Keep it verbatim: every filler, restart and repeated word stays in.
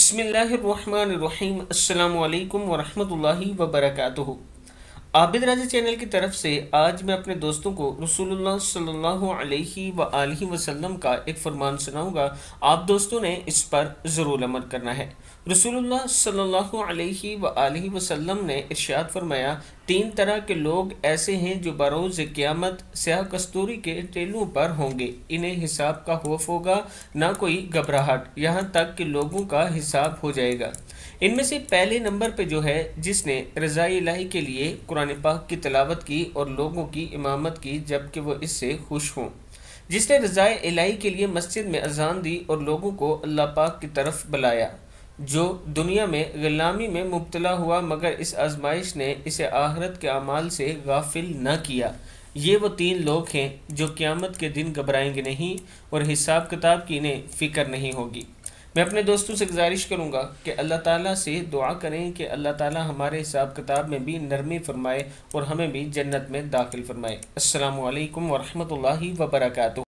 بسم اللہ الرحمن الرحیم۔ السلام علیکم ورحمۃ اللہ وبرکاتہ۔ عابد راضی چینل کی طرف سے آج میں اپنے دوستوں کو رسول اللہ صلی اللہ علیہ وآلہ وسلم کا ایک فرمان سناؤں گا۔ آپ دوستوں نے اس پر ضرور عمل کرنا ہے۔ رسول اللہ صلی اللہ علیہ وآلہ وسلم نے ارشاد فرمایا، تین طرح کے لوگ ایسے ہیں جو بروز قیامت سیاہ کستوری کے ٹیلوں پر ہوں گے۔ انہیں حساب کا خوف ہوگا، نہ کوئی گھبراہٹ، یہاں تک کہ لوگوں کا حساب ہو جائے گا۔ ان میں سے پہلے نمبر پہ جو ہے جس نے رضا الہی کے لیے قرآن پاک کی تلاوت کی اور لوگوں کی امامت کی جبکہ وہ اس سے خوش ہوں۔ جس نے رضا الہی کے لیے مسجد میں اذان دی اور لوگوں کو اللہ پاک کی طرف بلایا۔ جو دنیا میں غلامی میں مبتلا ہوا مگر اس آزمائش نے اسے آخرت کے اعمال سے غافل نہ کیا۔ یہ وہ تین لوگ ہیں جو قیامت کے دن گھبرائیں گے نہیں اور حساب کتاب کی انہیں فکر نہیں ہوگی۔ میں اپنے دوستوں سے گزارش کروں گا کہ اللہ تعالیٰ سے دعا کریں کہ اللہ تعالیٰ ہمارے حساب کتاب میں بھی نرمی فرمائے اور ہمیں بھی جنت میں داخل فرمائے۔ السلام علیکم ورحمۃ اللہ وبرکاتہ۔